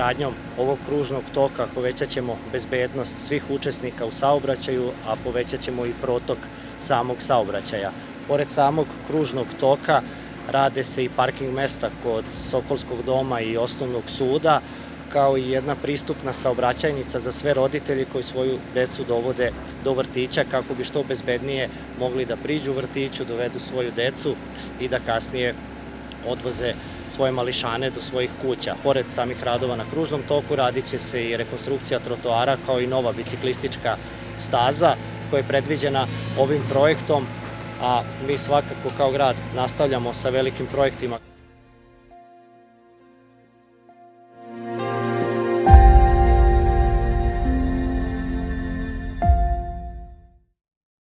izgradnjom ovog kružnog toka povećat ćemo bezbednost svih učesnika u saobraćaju, a povećat ćemo i protok samog saobraćaja. Pored samog kružnog toka rade se i parking mesta kod Sokolskog doma i Osnovnog suda, kao i jedna pristupna saobraćajnica za sve roditelje koji svoju decu dovode do vrtića kako bi što bezbednije mogli da priđu vrtiću, dovedu svoju decu i da kasnije odvoze svoje mališane do svojih kuća. Pored samih radova na kružnom toku radit će se i rekonstrukcija trotoara kao i nova biciklistička staza koja je predviđena ovim projektom, a mi svakako kao grad nastavljamo sa velikim projektima.